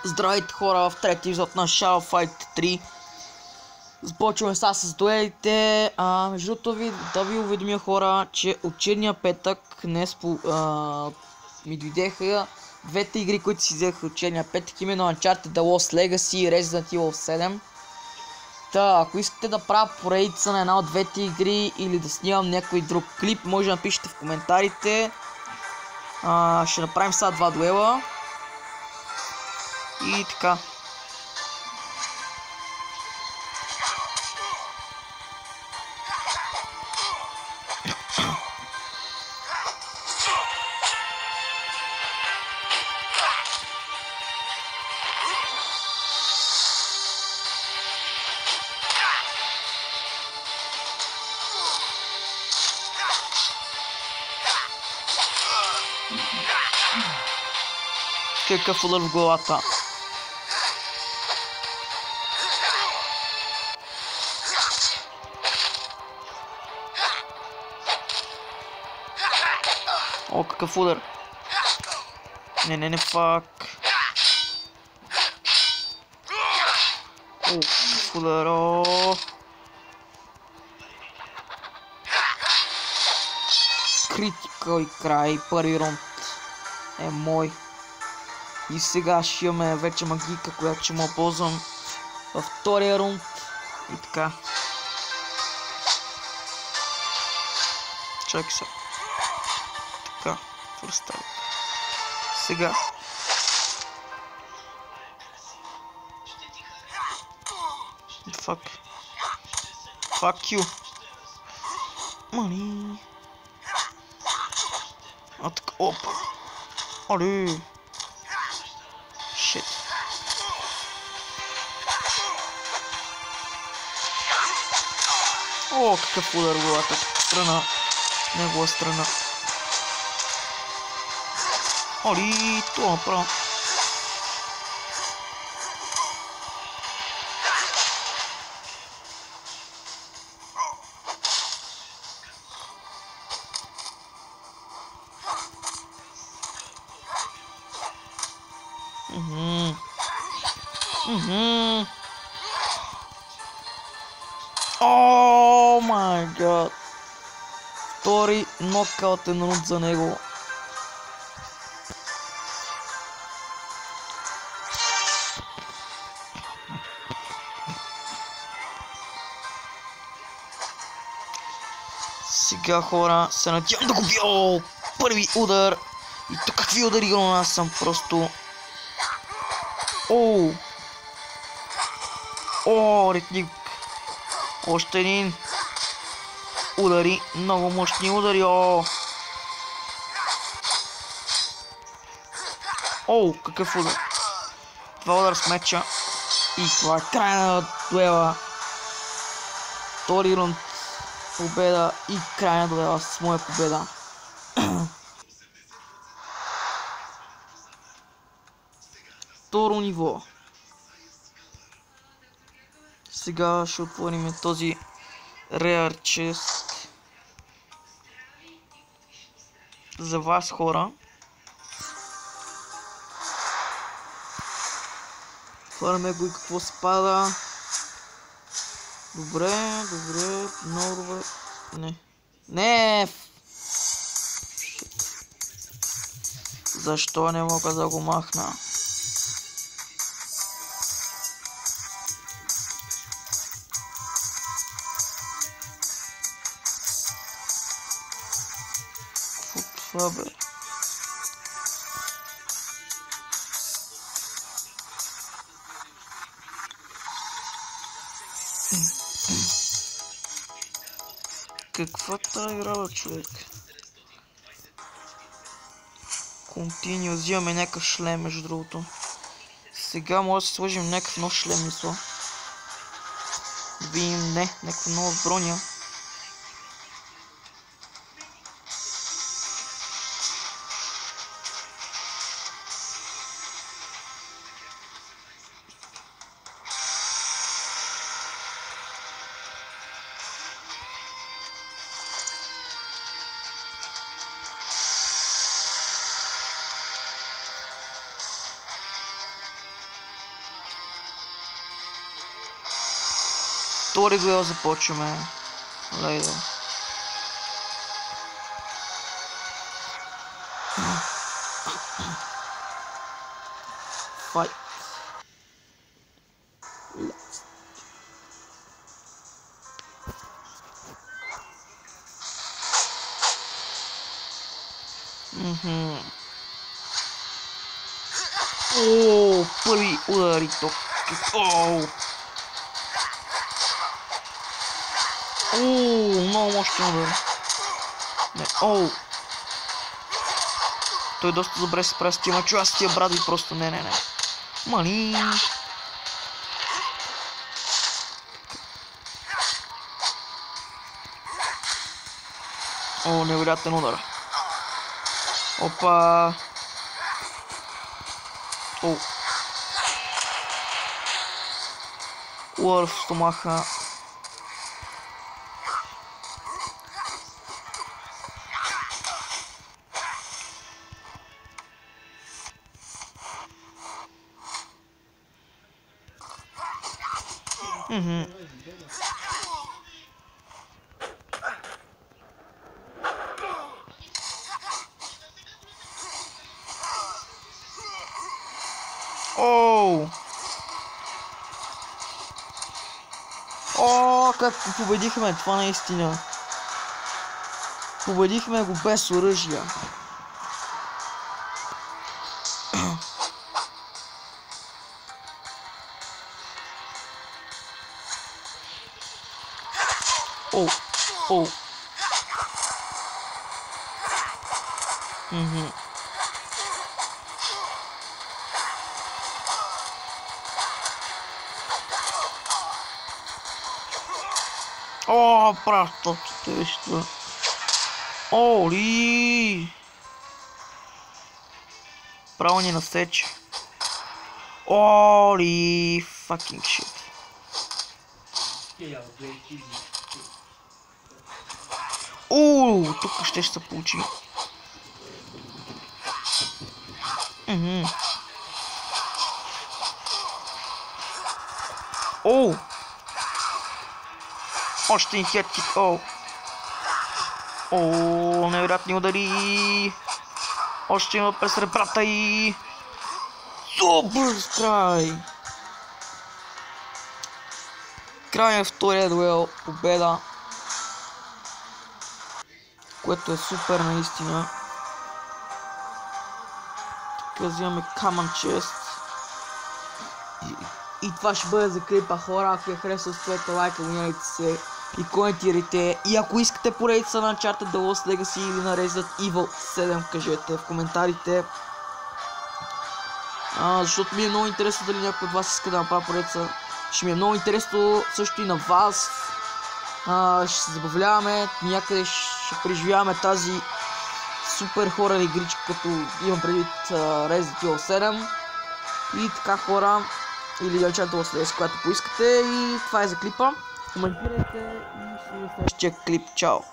Здравейте хора, в трети епизод на Shadow Fight 3. Започваме сега с дуелите. Между другото да ви уведомя хора, че от черния петък днес ми дойдеха двете игри, които си взеха от черния петък, именно Uncharted The Lost Legacy и Resident Evil 7. Та, ако искате да правя поредица на една от двете игри или да снимам някой друг клип, може да напишете в коментарите. Ще направим сега два дуела. И така. Какъв удар в главата. О, какъв удар. Не, фак. О, какъв удар, о. Критика и край, първи рунд е мой. И сега ще имаме вече магика, която ще му ползвам във втория рунд. И така. Чакай се. Така, фърстър. Сега. Fuck. Fuck you. Money. Така, оп. Оле. Shit. О, какъв удар главата. Страна. Негова страна. Оли, това направо. О май гад. Втори нокаутен рунд за него. Сега хора се надявам да го бия. О, първи удар. И тук какви удари на нас съм просто. О, ретник. Още един. Удари, много мощни удари. О, какъв удар. Два удар с меча. И това е край на дуела. Втори рунд. Победа и край на дуела с моя победа. Второ ниво. Сега ще отворим този Rare Chest за вас хора. Отваряме го и какво се пада. Добре, много добре. Не! Защо не мога да го махна? Това бе. Каква тази игра, човек? Continue, взимаме някакъв шлем между другото. Сега може да се сложим някакъв нов шлем, мисля. Видим, не, някаква нова броня. втори дуел започваме. Лейде. Файт. О, първи удари тук. О, много мощен удар. Не, той доста добре се справя с тия мачо, аз тия брадви просто не. Мани. О, невероятен удар. Опа. Удар в стомаха. Как победихме това наистина. Победихме го без оръжия. Пращат теща. Оли! Право ни насече. Оли! Fucking shit. Тук ще се получи. Още един хедкик. Невероятни удари. Още има през ребрата и... Супер край! Край на втория дуел. Победа. Което е супер наистина. Така взимаме Common Chest. И това ще бъде за клипа, хора. Ако я харесва, оставете лайка, абонирайте се и коментирайте. И ако искате поредица на Uncharted The Lost Legacy или на Resident Evil 7, кажете в коментарите. Защото ми е много интересно дали някой от вас иска да направя поредица. Ще ми е много интересно също и на вас. Ще се забавляваме, някъде ще преживяваме тази супер хорър игричка, като имам предвид Resident Evil 7. И така, хора, или да Uncharted The Lost Legacy, която поискате. И това е за клипа. Коментирайте и ще видим в следващия клип. Чао!